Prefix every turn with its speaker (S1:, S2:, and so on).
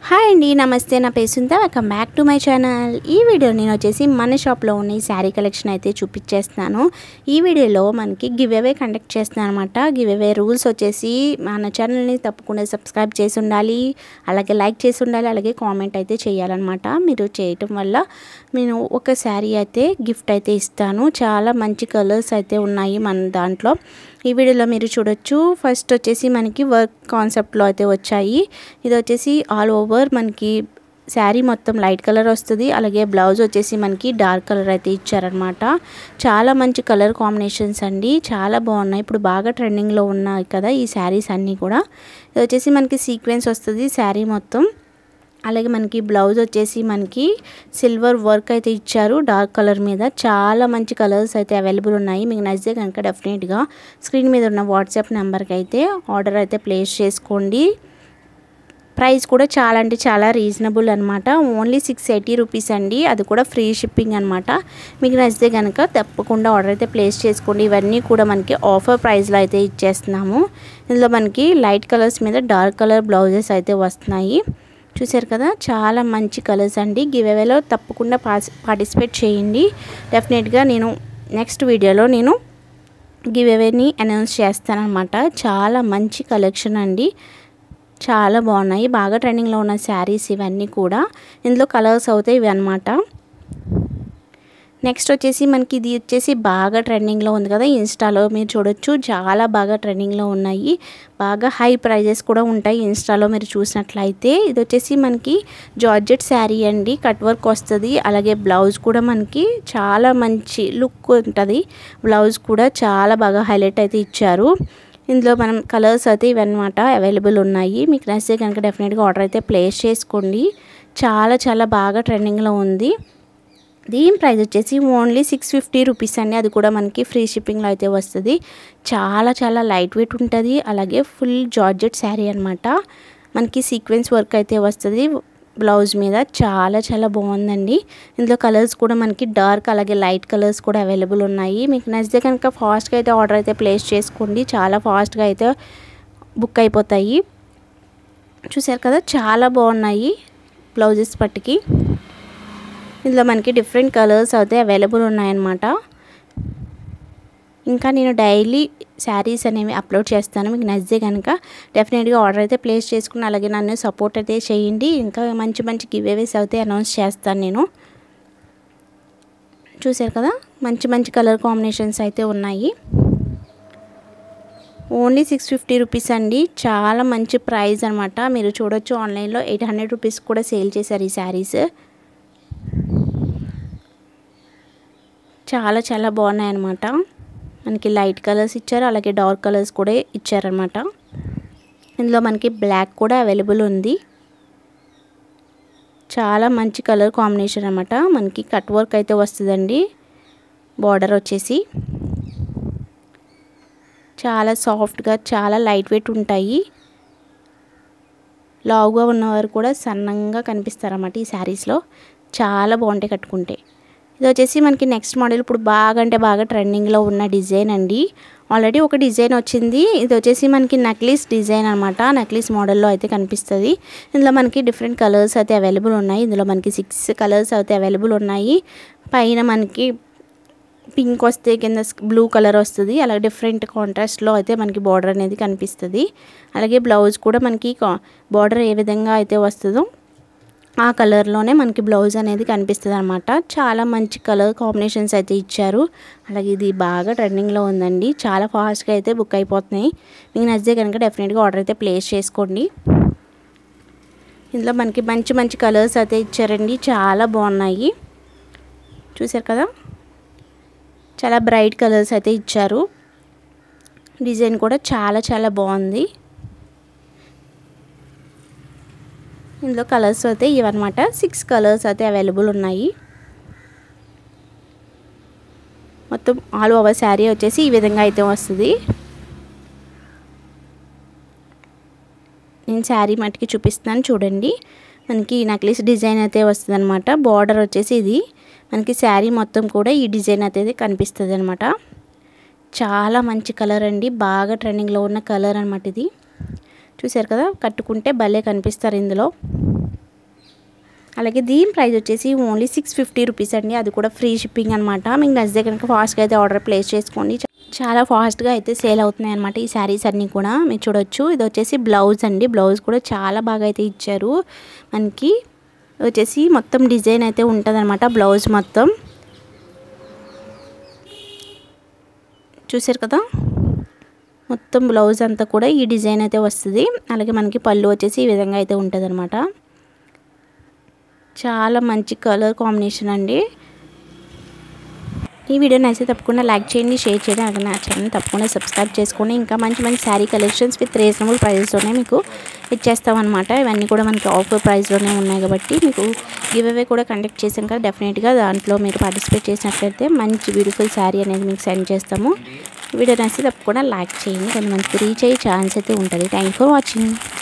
S1: Hi అండి, నమస్తే. నా పేరు సుంత. Welcome back to my channel. ఈ వీడియో నేను వచ్చేసి మన షాప్లో ఉన్న ఈ శారీ కలెక్షన్ అయితే చూపించేస్తున్నాను. ఈ వీడియోలో మనకి గివ్ అవే కండక్ట్ చేస్తున్నాను అనమాట. గివ్ అవే రూల్స్ వచ్చేసి మన ఛానల్ని తప్పకుండా సబ్స్క్రైబ్ చేసి ఉండాలి, అలాగే లైక్ చేసి ఉండాలి, అలాగే కామెంట్ అయితే చేయాలన్నమాట. మీరు చేయటం వల్ల నేను ఒక శారీ అయితే గిఫ్ట్ అయితే ఇస్తాను. చాలా మంచి కలర్స్ అయితే ఉన్నాయి మన దాంట్లో. ఈ వీడియోలో మీరు చూడొచ్చు. ఫస్ట్ వచ్చేసి మనకి వర్క్ కాన్సెప్ట్లో అయితే వచ్చాయి. ఇది వచ్చేసి ఆల్ ఓవర్ మనకి శారీ మొత్తం లైట్ కలర్ వస్తుంది, అలాగే బ్లౌజ్ వచ్చేసి మనకి డార్క్ కలర్ అయితే ఇచ్చారనమాట. చాలా మంచి కలర్ కాంబినేషన్స్ అండి, చాలా బాగున్నాయి. ఇప్పుడు బాగా ట్రెండింగ్లో ఉన్నాయి కదా ఈ శారీస్ అన్నీ కూడా. ఇది వచ్చేసి మనకి సీక్వెన్స్ వస్తుంది శారీ మొత్తం, అలాగే మనకి బ్లౌజ్ వచ్చేసి మనకి సిల్వర్ వర్క్ అయితే ఇచ్చారు డార్క్ కలర్ మీద. చాలా మంచి కలర్స్ అయితే అవైలబుల్ ఉన్నాయి. మీకు నచ్చితే కనుక డెఫినెట్గా స్క్రీన్ మీద ఉన్న వాట్సాప్ నెంబర్కి అయితే ఆర్డర్ అయితే ప్లేస్ చేసుకోండి. ప్రైస్ కూడా చాలా అంటే చాలా రీజనబుల్ అనమాట. ఓన్లీ 680 రూపీస్ అండి, అది కూడా ఫ్రీ షిప్పింగ్ అనమాట. మీకు నచ్చితే కనుక తప్పకుండా ఆర్డర్ అయితే ప్లేస్ చేసుకోండి. ఇవన్నీ కూడా మనకి ఆఫర్ ప్రైస్లో అయితే ఇచ్చేస్తున్నాము. ఇందులో మనకి లైట్ కలర్స్ మీద డార్క్ కలర్ బ్లౌజెస్ అయితే వస్తున్నాయి. చూసారు కదా, చాలా మంచి కలర్స్ అండి. గివ్ అవేలో తప్పకుండా పార్టిసిపేట్ చేయండి. డెఫినెట్గా నేను నెక్స్ట్ వీడియోలో నేను గివ్ అవేని అనౌన్స్ చేస్తానన్నమాట. చాలా మంచి కలెక్షన్ అండి, చాలా బాగున్నాయి. బాగా ట్రెండింగ్లో ఉన్న శారీస్ ఇవన్నీ కూడా. ఇందులో కలర్స్ అవుతాయి ఇవి అనమాట. నెక్స్ట్ వచ్చేసి మనకి ఇది వచ్చేసి బాగా ట్రెండింగ్లో ఉంది కదా ఇన్స్టాలో, మీరు చూడొచ్చు. చాలా బాగా ట్రెండింగ్లో ఉన్నాయి, బాగా హై ప్రైజెస్ కూడా ఉంటాయి ఇన్స్టాలో మీరు చూసినట్లయితే. ఇది వచ్చేసి మనకి జార్జెట్ శారీ అండి, కట్ వర్క్ వస్తుంది, అలాగే బ్లౌజ్ కూడా మనకి చాలా మంచి లుక్ ఉంటుంది. బ్లౌజ్ కూడా చాలా బాగా హైలైట్ అయితే ఇచ్చారు. ఇందులో మనం కలర్స్ అయితే ఇవన్నమాట అవైలబుల్ ఉన్నాయి. మీకు నచ్చితే కనుక డెఫినెట్గా ఆర్డర్ అయితే ప్లేస్ చేసుకోండి. చాలా చాలా బాగా ట్రెండింగ్లో ఉంది. దీని ప్రైస్ వచ్చేసి ఓన్లీ 650 రూపీస్ అండి, అది కూడా మనకి ఫ్రీ షిప్పింగ్లో అయితే వస్తుంది. చాలా చాలా లైట్ వెయిట్ ఉంటుంది, అలాగే ఫుల్ జార్జెట్ శారీ అనమాట. మనకి సీక్వెన్స్ వర్క్ అయితే వస్తుంది బ్లౌజ్ మీద. చాలా చాలా బాగుందండి. ఇందులో కలర్స్ కూడా మనకి డార్క్ అలాగే లైట్ కలర్స్ కూడా అవైలబుల్ ఉన్నాయి. మీకు నచ్చితే కనుక ఫాస్ట్గా అయితే ఆర్డర్ అయితే ప్లేస్ చేసుకోండి. చాలా ఫాస్ట్గా అయితే బుక్ అయిపోతాయి. చూసారు కదా, చాలా బాగున్నాయి బ్లౌజెస్ పట్టుకి. ఇందులో మనకి డిఫరెంట్ కలర్స్ అయితే అవైలబుల్ ఉన్నాయన్నమాట. ఇంకా నేను డైలీ శారీస్ అనేవి అప్లోడ్ చేస్తాను. మీకు నచ్చితే కనుక డెఫినెట్గా ఆర్డర్ అయితే ప్లేస్ చేసుకుని అలాగే నన్ను సపోర్ట్ అయితే చేయండి. ఇంకా మంచి మంచి గివ్ అవేస్ అయితే అనౌన్స్ చేస్తాను నేను. చూసారు కదా, మంచి మంచి కలర్ కాంబినేషన్స్ అయితే ఉన్నాయి. ఓన్లీ 650 రూపీస్ అండి, చాలా మంచి ప్రైస్ అనమాట. మీరు చూడొచ్చు, ఆన్లైన్లో 800 రూపీస్ కూడా సేల్ చేశారు ఈ శారీస్. చాలా చాలా బాగున్నాయి అన్నమాట. మనకి లైట్ కలర్స్ ఇచ్చారు, అలాగే డార్క్ కలర్స్ కూడా ఇచ్చారనమాట. ఇందులో మనకి బ్లాక్ కూడా అవైలబుల్ ఉంది. చాలా మంచి కలర్ కాంబినేషన్ అనమాట. మనకి కట్ వర్క్ అయితే వస్తుందండి, బార్డర్ వచ్చేసి చాలా సాఫ్ట్గా చాలా లైట్ వెయిట్ ఉంటాయి. లావుగా ఉన్నవారు కూడా సన్నంగా కనిపిస్తారన్నమాట ఈ శారీస్లో. చాలా బాగుంటాయి కట్టుకుంటే. ఇది వచ్చేసి మనకి నెక్స్ట్ మోడల్, ఇప్పుడు బాగా అంటే బాగా ట్రెండింగ్లో ఉన్న డిజైన్ అండి. ఆల్రెడీ ఒక డిజైన్ వచ్చింది. ఇది వచ్చేసి మనకి నక్లీస్ డిజైన్ అనమాట. నక్లీస్ మోడల్లో అయితే కనిపిస్తుంది. ఇందులో మనకి డిఫరెంట్ కలర్స్ అయితే అవైలబుల్ ఉన్నాయి. ఇందులో మనకి 6 కలర్స్ అయితే అవైలబుల్ ఉన్నాయి. పైన మనకి పింక్ వస్తే కింద బ్లూ కలర్ వస్తుంది, అలాగే డిఫరెంట్ కాంట్రాస్ట్లో అయితే మనకి బార్డర్ అనేది కనిపిస్తుంది. అలాగే బ్లౌజ్ కూడా మనకి బార్డర్ ఏ విధంగా అయితే వస్తుందో ఆ కలర్లోనే మనకి బ్లౌజ్ అనేది కనిపిస్తుంది అనమాట. చాలా మంచి కలర్ కాంబినేషన్స్ అయితే ఇచ్చారు. అలాగే ఇది బాగా ట్రెండింగ్లో ఉందండి, చాలా ఫాస్ట్గా అయితే బుక్ అయిపోతున్నాయి. మీకు నచ్చితే కనుక డెఫినెట్గా ఆర్డర్ అయితే ప్లేస్ చేసుకోండి. ఇందులో మనకి మంచి మంచి కలర్స్ అయితే ఇచ్చారండి, చాలా బాగున్నాయి. చూసారు కదా, చాలా బ్రైట్ కలర్స్ అయితే ఇచ్చారు. డిజైన్ కూడా చాలా చాలా బాగుంది. ఇందులో కలర్స్ అయితే ఇవన్నమాట. 6 కలర్స్ అయితే అవైలబుల్ ఉన్నాయి. మొత్తం ఆల్ ఓవర్ శారీ వచ్చేసి ఈ విధంగా అయితే వస్తుంది. నేను శారీ మట్టుకి చూపిస్తాను చూడండి. మనకి నక్లీస్ డిజైన్ అయితే వస్తుంది అనమాట. బార్డర్ వచ్చేసి ఇది మనకి శారీ మొత్తం కూడా ఈ డిజైన్ అయితే కనిపిస్తుంది అనమాట. చాలా మంచి కలర్ అండి, బాగా ట్రెండింగ్లో ఉన్న కలర్ అనమాట ఇది. చూసారు కదా, కట్టుకుంటే భలే కనిపిస్తారు ఇందులో. అలాగే దీని ప్రైస్ వచ్చేసి ఓన్లీ 650 రూపీస్ అండి. అది కూడా ఫ్రీ షిప్పింగ్ అనమాట. మీకు నచ్చితే కనుక ఫాస్ట్గా అయితే ఆర్డర్ ప్లేస్ చేసుకోండి. చాలా ఫాస్ట్గా అయితే సేల్ అవుతున్నాయి అనమాట ఈ శారీస్ అన్నీ కూడా. మీరు చూడొచ్చు, ఇది వచ్చేసి బ్లౌజ్ అండి. బ్లౌజ్ కూడా చాలా బాగా అయితే ఇచ్చారు మనకి. వచ్చేసి మొత్తం డిజైన్ అయితే ఉంటుంది అనమాట బ్లౌజ్ మొత్తం. చూసారు కదా, మొత్తం బ్లౌజ్ అంతా కూడా ఈ డిజైన్ అయితే వస్తుంది. అలాగే మనకి పళ్ళు వచ్చేసి ఈ విధంగా అయితే ఉంటుంది అనమాట. చాలా మంచి కలర్ కాంబినేషన్ అండి. ఈ వీడియో నచ్చితే తప్పకుండా లైక్ చేయండి, షేర్ చేయండి. అలాగే నా ఛానల్ తప్పకుండా సబ్స్క్రైబ్ చేసుకోండి. ఇంకా మంచి మంచి శారీ కలెక్షన్స్ విత్ రీజనబుల్ ప్రైజెస్లోనే మీకు ఇచ్చేస్తామన్నమాట. ఇవన్నీ కూడా మనకి ఆఫర్ ప్రైస్లోనే ఉన్నాయి కాబట్టి మీకు గివ్ అవే కూడా కండక్ట్ చేసాం కదా, డెఫినెట్గా దాంట్లో మీరు పార్టిసిపేట్ చేసినట్లయితే మంచి బ్యూటిఫుల్ శారీ అనేది మీకు సెండ్ చేస్తాము. వీడియో నచ్చితే తప్పకుండా లైక్ చేయండి, కొంతమందికి రీచ్ అయ్యే ఛాన్స్ అయితే ఉంటుంది. Thank for watching.